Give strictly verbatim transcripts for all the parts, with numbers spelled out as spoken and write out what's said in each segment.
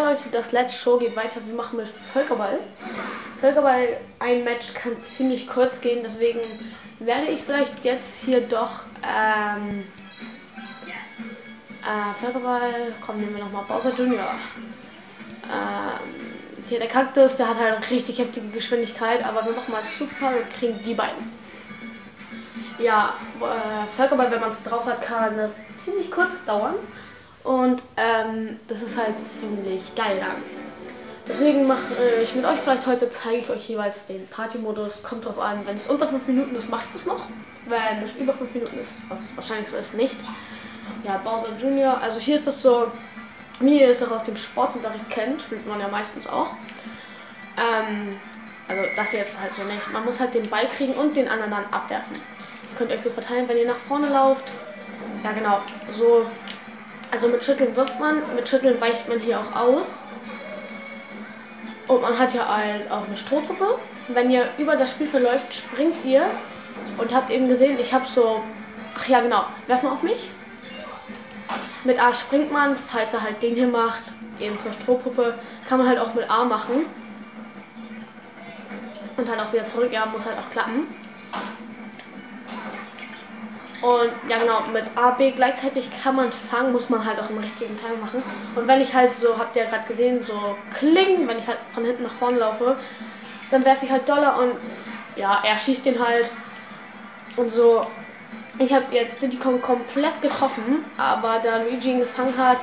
Leute, das Let's Show geht weiter. Wir machen mit Völkerball. Völkerball, ein Match kann ziemlich kurz gehen, deswegen werde ich vielleicht jetzt hier doch ähm, äh, Völkerball, komm, nehmen wir nochmal Bowser Junior Ähm, hier der Kaktus, der hat halt richtig heftige Geschwindigkeit, aber wir machen mal Zufall und kriegen die beiden. Ja, äh, Völkerball, wenn man es drauf hat, kann das ziemlich kurz dauern. Und ähm, das ist halt ziemlich geil dann. Deswegen mache äh, ich mit euch vielleicht heute, zeige ich euch jeweils den Party-Modus. Kommt drauf an, wenn es unter fünf Minuten ist, mache ich das noch. Wenn es über fünf Minuten ist, was wahrscheinlich so ist, nicht. Ja, Bowser Junior Also hier ist das so, wie ihr es auch aus dem Sportunterricht kennt, spielt man ja meistens auch. Ähm, also das jetzt halt so nicht. Man muss halt den Ball kriegen und den anderen dann abwerfen. Ihr könnt euch so verteilen, wenn ihr nach vorne lauft. Ja genau, so. Also mit Schütteln wirft man, mit Schütteln weicht man hier auch aus. Und man hat ja auch eine Strohpuppe. Wenn ihr über das Spiel verläuft, springt ihr. Und habt eben gesehen, ich habe so... Ach ja genau, werfen auf mich. Mit A springt man, falls er halt den hier macht, eben zur Strohpuppe. Kann man halt auch mit A machen. Und halt auch wieder zurück, ja, muss halt auch klappen. Und ja genau, mit A, B gleichzeitig kann man fangen, muss man halt auch im richtigen Teil machen. Und wenn ich halt so, habt ihr ja gerade gesehen, so klingen, wenn ich halt von hinten nach vorne laufe, dann werfe ich halt doller und ja, er schießt den halt. Und so, ich habe jetzt Diddy Kong komplett getroffen, aber da Luigi ihn gefangen hat,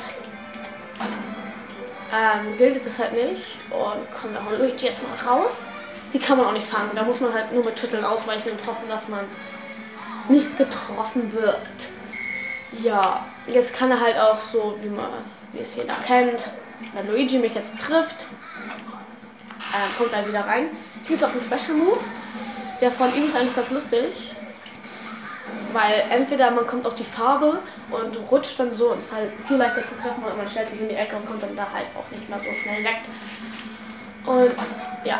ähm, gilt das halt nicht. Und komm, wir hauen Luigi jetzt mal raus. Die kann man auch nicht fangen, da muss man halt nur mit Schütteln ausweichen und hoffen, dass man nicht getroffen wird. Ja, jetzt kann er halt auch so, wie man, wie es jeder kennt, wenn Luigi mich jetzt trifft, äh, kommt er wieder rein. Hier gibt es auch einen Special Move, der von ihm ist eigentlich ganz lustig, weil entweder man kommt auf die Farbe und rutscht dann so und ist halt viel leichter zu treffen und man stellt sich in die Ecke und kommt dann da halt auch nicht mehr so schnell weg. Und ja,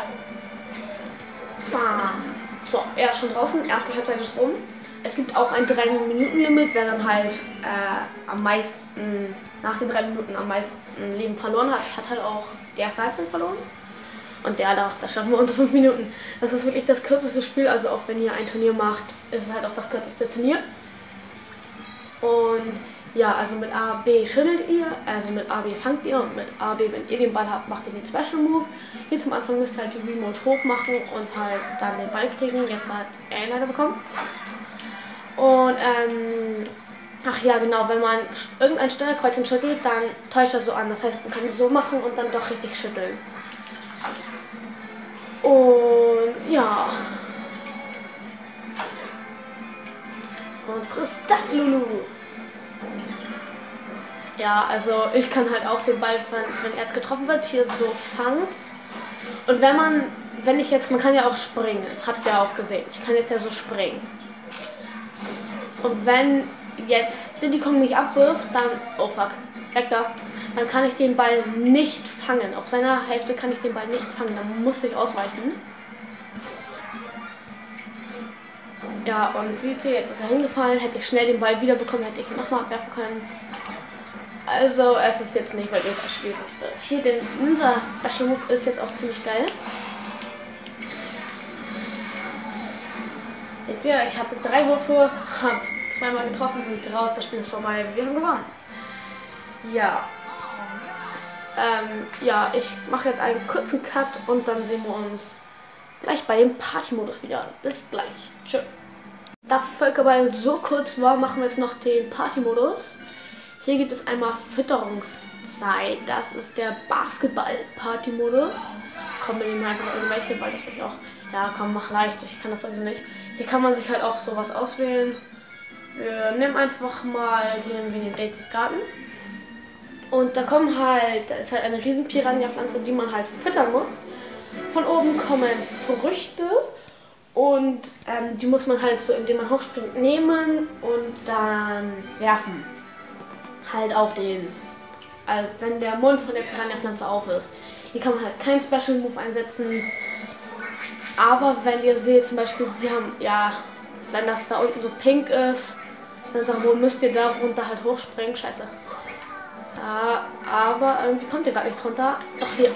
bam. So, er ist schon draußen, erste Halbzeit ist rum. Es gibt auch ein drei Minuten Limit, wer dann halt äh, am meisten, nach den drei Minuten am meisten Leben verloren hat, hat halt auch die erste Halbzeit verloren. Und der doch, das schaffen wir unter fünf Minuten. Das ist wirklich das kürzeste Spiel, also auch wenn ihr ein Turnier macht, ist es halt auch das kürzeste Turnier. Und ja, also mit A, B schüttelt ihr, also mit A, B fangt ihr und mit A, B, wenn ihr den Ball habt, macht ihr den Special Move. Hier zum Anfang müsst ihr halt die Remote hoch machen und halt dann den Ball kriegen. Jetzt hat er ihn leider bekommen. Und, ähm, ach ja, genau, wenn man irgendein Steuerkreuz schüttelt, dann täuscht das so an. Das heißt, man kann es so machen und dann doch richtig schütteln. Und, ja. Und frisst das, Lulu. Ja, also ich kann halt auch den Ball, wenn er jetzt getroffen wird, hier so fangen. Und wenn man, wenn ich jetzt, man kann ja auch springen, habt ihr auch gesehen. Ich kann jetzt ja so springen. Und wenn jetzt Diddy Kong mich abwirft, dann, oh fuck, weg da, dann kann ich den Ball nicht fangen. Auf seiner Hälfte kann ich den Ball nicht fangen, dann muss ich ausweichen. Ja, und seht ihr, jetzt ist er hingefallen, hätte ich schnell den Ball wiederbekommen, hätte ich ihn nochmal abwerfen können. Also, es ist jetzt nicht wirklich das Schwierigste. Hier, den, unser Special Move ist jetzt auch ziemlich geil. Seht ihr, ich hatte drei Würfe, habe zweimal getroffen, sind raus, das Spiel ist vorbei, wir haben gewonnen. Ja. Ähm, ja, ich mache jetzt einen kurzen Cut und dann sehen wir uns gleich bei dem Party-Modus wieder. Bis gleich. Tschö. Da Völkerball so kurz war, machen wir jetzt noch den Party-Modus. Hier gibt es einmal Fütterungszeit. Das ist der Basketball-Party-Modus. Komm, wir nehmen einfach irgendwelche, weil das will ich auch. Ja, komm, mach leicht. Ich kann das sowieso nicht. Hier kann man sich halt auch sowas auswählen. Wir nehmen einfach mal hier wie den Dates Garten. Und da kommen halt, da ist halt eine riesen Piranha-Pflanze, die man halt füttern muss. Von oben kommen Früchte und ähm, die muss man halt so, indem man hochspringt, nehmen und dann werfen. Halt auf den, als wenn der Mund von der Piranha-Pflanze auf ist. Hier kann man halt keinen Special Move einsetzen. Aber wenn ihr seht, zum Beispiel, sie haben, ja, wenn das da unten so pink ist, dann müsst ihr da runter halt hochspringen. Scheiße. Ja, aber irgendwie kommt hier gar nichts runter. Doch, hier.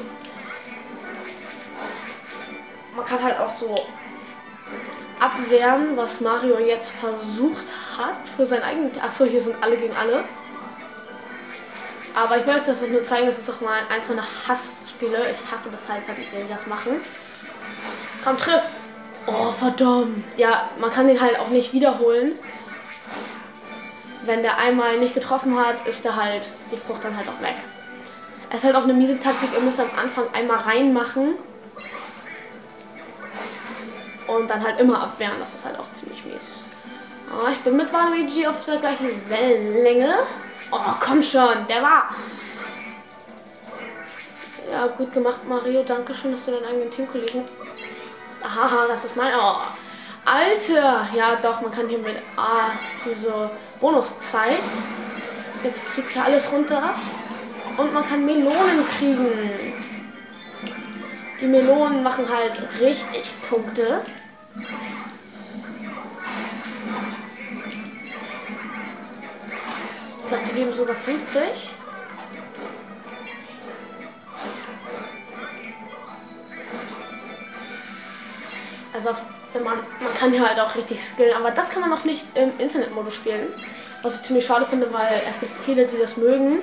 Man kann halt auch so abwehren, was Mario jetzt versucht hat für sein eigenes... Achso, hier sind alle gegen alle. Aber ich will euch das nur zeigen, das ist doch mal eins meiner Hassspiele. Ich hasse das halt, wenn die das machen. Komm, triff! Oh, verdammt! Ja, man kann den halt auch nicht wiederholen. Wenn der einmal nicht getroffen hat, ist der halt, die Frucht dann halt auch weg. Es ist halt auch eine miese Taktik, ihr müsst am Anfang einmal reinmachen. Und dann halt immer abwehren, das ist halt auch ziemlich mies. Oh, ich bin mit Waluigi auf der gleichen Wellenlänge. Oh, komm schon, der war. Ja, gut gemacht, Mario. Dankeschön, dass du deinen eigenen Teamkollegen... Aha, das ist mein... Oh, Alter! Ja, doch, man kann hier mit A diese Bonuszeit. Jetzt fliegt hier alles runter. Und man kann Melonen kriegen. Die Melonen machen halt richtig Punkte. Ich glaube, die geben sogar fünfzig. Also, wenn man, man kann hier halt auch richtig skillen, aber das kann man noch nicht im Internetmodus spielen. Was ich ziemlich schade finde, weil es gibt viele, die das mögen.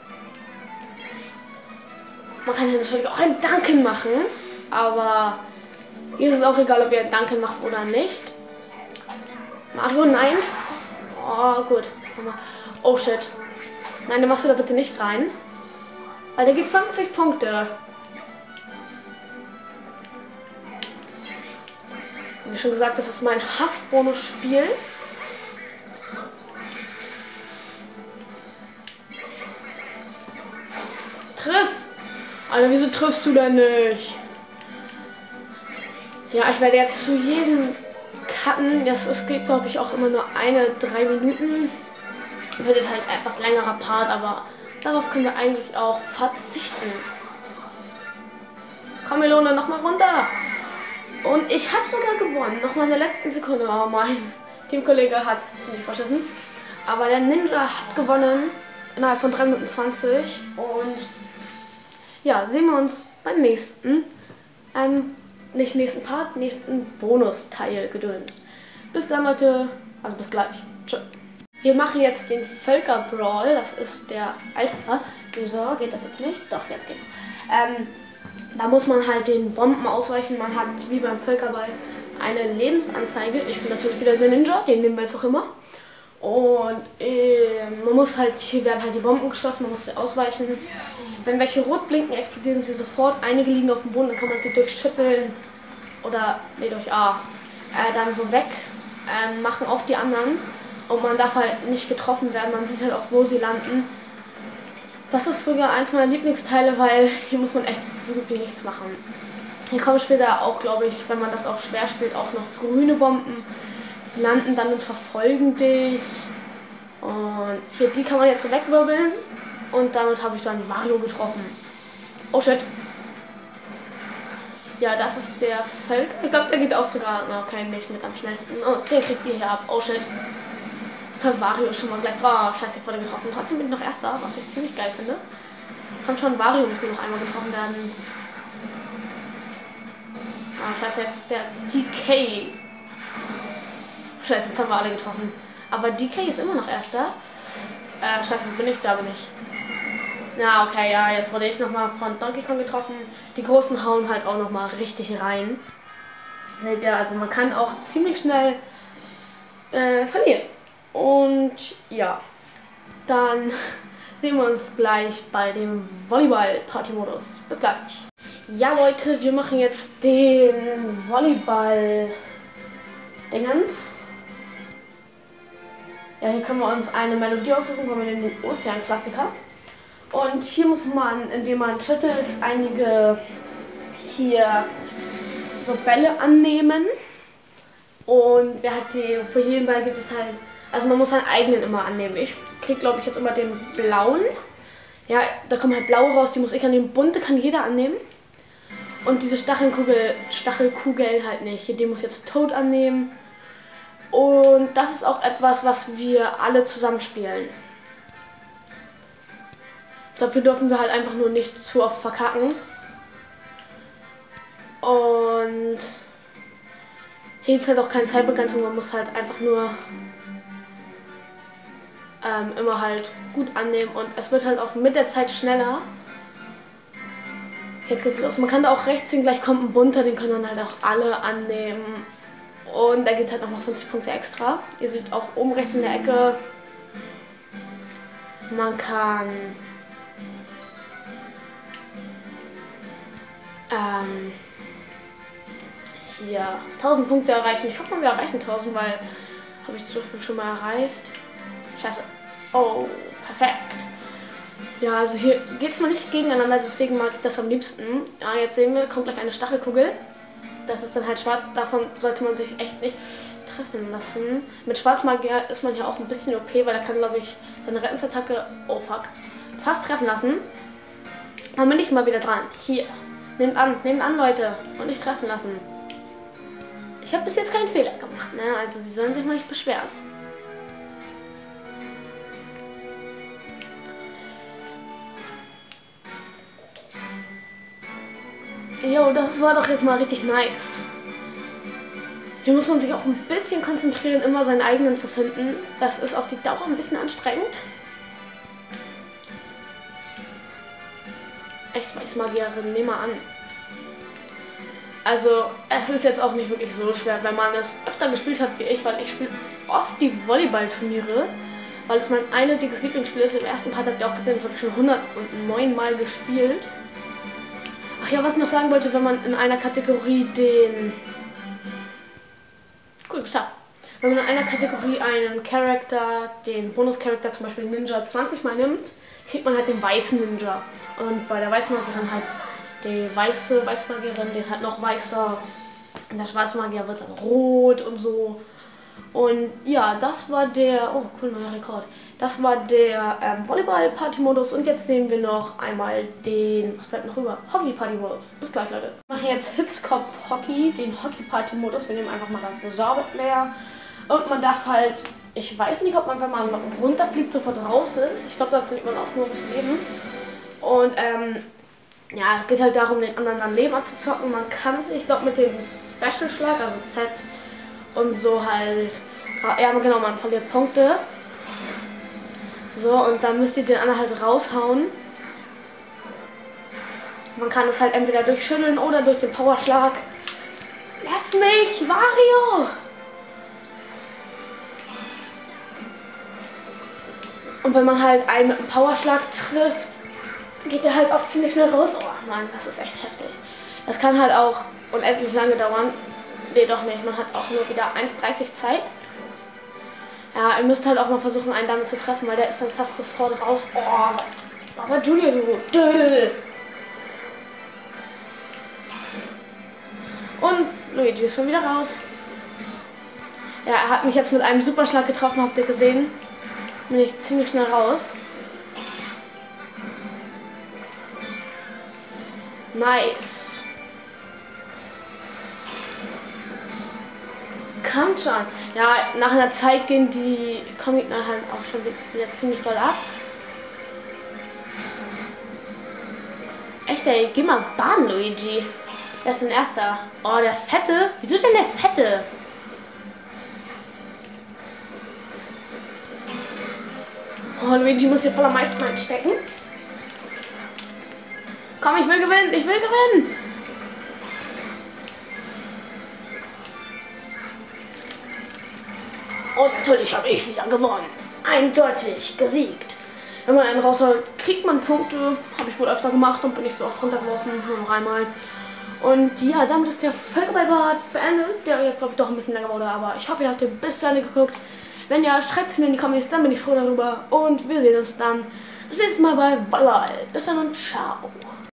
Man kann hier natürlich auch ein Dunken machen, aber hier ist es auch egal, ob ihr ein Dunken macht oder nicht. Mario, nein. Oh, gut. Oh, shit. Nein, den machst du da bitte nicht rein. Weil der gibt fünfzig Punkte. Wie schon gesagt, das ist mein Hassbonus-Spiel. Triff! Alter, wieso triffst du denn nicht? Ja, ich werde jetzt zu jedem cutten. Das ist, geht, glaube ich, auch immer nur eine, drei Minuten. Wird jetzt halt etwas längerer Part, aber darauf können wir eigentlich auch verzichten. Komm, Melone, nochmal runter! Und ich habe sogar gewonnen. Nochmal in der letzten Sekunde. Oh, mein Teamkollege hat ziemlich verschissen. Aber der Ninja hat gewonnen innerhalb von drei Minuten zwanzig. Und ja, sehen wir uns beim nächsten, ähm, nicht nächsten Part, nächsten Bonusteil Gedöns. Bis dann, Leute. Also bis gleich. Tschüss. Wir machen jetzt den Völkerbrawl. Das ist der Alter. Wieso geht das jetzt nicht? Doch, jetzt geht's. Ähm, Da muss man halt den Bomben ausweichen. Man hat wie beim Völkerball eine Lebensanzeige. Ich bin natürlich wieder der Ninja, den nehmen wir jetzt auch immer. Und äh, man muss halt, hier werden halt die Bomben geschossen, man muss sie ausweichen. Wenn welche rot blinken, explodieren sie sofort. Einige liegen auf dem Boden, dann kann man sie durchschütteln oder, nee, durch A, äh, dann so weg äh, machen auf die anderen. Und man darf halt nicht getroffen werden, man sieht halt auch, wo sie landen. Das ist sogar eins meiner Lieblingsteile, weil hier muss man echt so gut wie nichts machen. Hier kommen später auch, glaube ich, wenn man das auch schwer spielt, auch noch grüne Bomben. Die landen dann und verfolgen dich. Und hier, die kann man jetzt so wegwirbeln. Und damit habe ich dann Mario getroffen. Oh shit. Ja, das ist der Völker. Ich glaube, der geht auch sogar, na okay, nicht mit am schnellsten. Oh, den kriegt ihr hier ab. Oh shit. Wario ist schon mal gleich drauf. Scheiße, ich wurde getroffen. Trotzdem bin ich noch Erster, was ich ziemlich geil finde. Komm schon, Wario muss nur noch einmal getroffen werden. Ah, scheiße, jetzt ist der D K. Scheiße, jetzt haben wir alle getroffen. Aber D K ist immer noch Erster. Äh, scheiße, wo bin ich? Da bin ich. Ja, okay, ja, jetzt wurde ich nochmal von Donkey Kong getroffen. Die Großen hauen halt auch nochmal richtig rein. Ja, also man kann auch ziemlich schnell äh, verlieren. Und ja, dann sehen wir uns gleich bei dem Volleyball-Party-Modus. Bis gleich. Ja, Leute, wir machen jetzt den Volleyball-Dingens. Ja, hier können wir uns eine Melodie aussuchen, kommen wir in den Ozean-Klassiker. Und hier muss man, indem man schüttelt, einige hier so Bälle annehmen. Und wer hat die, für jeden Ball gibt es halt, also man muss seinen eigenen immer annehmen. Ich krieg, glaube ich, jetzt immer den blauen. Ja, da kommen halt blaue raus, die muss ich annehmen. Bunte kann jeder annehmen. Und diese Stachelkugel, Stachelkugel halt nicht. Die muss jetzt Toad annehmen. Und das ist auch etwas, was wir alle zusammen spielen. Dafür dürfen wir halt einfach nur nicht zu oft verkacken. Und hier gibt es halt auch keine Zeitbegrenzung, man muss halt einfach nur ähm, immer halt gut annehmen und es wird halt auch mit der Zeit schneller. Jetzt geht's los. Man kann da auch rechts sehen, gleich kommt ein bunter, den können dann halt auch alle annehmen. Und da gibt halt nochmal fünfzig Punkte extra. Ihr seht auch oben rechts in der Ecke, man kann ähm, hier tausend Punkte erreichen. Ich hoffe, wir erreichen tausend, weil habe ich so viel schon mal erreicht. Scheiße. Oh, perfekt. Ja, also hier geht es mal nicht gegeneinander, deswegen mag ich das am liebsten. Ja, jetzt sehen wir, kommt gleich eine Stachelkugel. Das ist dann halt schwarz, davon sollte man sich echt nicht treffen lassen. Mit Schwarzmagier ist man ja auch ein bisschen okay, weil er kann, glaube ich, seine Rettungsattacke, oh fuck, fast treffen lassen. Dann bin ich mal wieder dran. Hier, nehmt an, nehmt an, Leute, und nicht treffen lassen. Ich habe bis jetzt keinen Fehler gemacht, ne? Also sie sollen sich mal nicht beschweren. Jo, das war doch jetzt mal richtig nice. Hier muss man sich auch ein bisschen konzentrieren, immer seinen eigenen zu finden. Das ist auf die Dauer ein bisschen anstrengend. Echt Weißmagierin, nehm mal an. Also, es ist jetzt auch nicht wirklich so schwer, wenn man es öfter gespielt hat wie ich, weil ich spiele oft die Volleyballturniere, weil es mein eindeutiges Lieblingsspiel ist. Im ersten Part habt ihr auch gesehen, das habe ich schon hundertneun Mal gespielt. Ach ja, was ich noch sagen wollte, wenn man in einer Kategorie den... Cool, geschafft. Wenn man in einer Kategorie einen Charakter, den Bonus-Charakter, zum Beispiel Ninja, zwanzig Mal nimmt, kriegt man halt den weißen Ninja. Und bei der Weißmagierin halt die weiße Weißmagierin, die ist halt noch weißer. Und der Schwarzmagier wird dann rot und so. Und ja, das war der, oh cool, neuer Rekord. Das war der ähm, Volleyball-Party-Modus und jetzt nehmen wir noch einmal den, was bleibt noch über? Hockey-Party-Modus. Bis gleich, Leute. Wir machen jetzt Hitzkopf-Hockey, den Hockey-Party-Modus. Wir nehmen einfach mal das Sorbet-Layer und man darf halt, ich weiß nicht, ob man, wenn man runterfliegt, sofort raus ist. Ich glaube, da verliert man auch nur das Leben. Und ähm, ja, es geht halt darum, den anderen dann Leben abzuzocken. Man kann sich, ich glaube, mit dem Special-Schlag, also Z und so halt, ja genau, man verliert Punkte. So, und dann müsst ihr den anderen halt raushauen. Man kann es halt entweder durch Schütteln oder durch den Powerschlag. Lass mich, Wario! Und wenn man halt einen mit einem Powerschlag trifft, geht der halt auch ziemlich schnell raus. Oh Mann, das ist echt heftig. Das kann halt auch unendlich lange dauern. Nee, doch nicht. Man hat auch nur wieder eins dreißig Zeit. Ja, ihr müsst halt auch mal versuchen, einen damit zu treffen, weil der ist dann fast sofort raus. Oh, was war Julia, du? Döll. Und Luigi ist schon wieder raus. Ja, er hat mich jetzt mit einem Superschlag getroffen, habt ihr gesehen? Bin ich ziemlich schnell raus. Nice. Kommt schon. Ja, nach einer Zeit gehen die Comic halt auch schon wieder ziemlich doll ab. Echt ey, geh mal baden, Luigi. Wer ist denn erster? Oh, der Fette. Wieso denn der Fette? Oh, Luigi muss hier voller Meister stecken. Komm, ich will gewinnen, ich will gewinnen. Und natürlich habe ich wieder gewonnen. Eindeutig gesiegt. Wenn man einen rausholt, kriegt man Punkte. Habe ich wohl öfter gemacht und bin nicht so oft runtergeworfen. Nur noch einmal. Und ja, damit ist der Völkerball-Part beendet. Der jetzt, glaube ich, doch ein bisschen länger wurde. Aber ich hoffe, ihr habt bis zu Ende geguckt. Wenn ja, schreibt es mir in die Kommentare, dann bin ich froh darüber. Und wir sehen uns dann das nächste Mal bei Volleyball. Bis dann und ciao.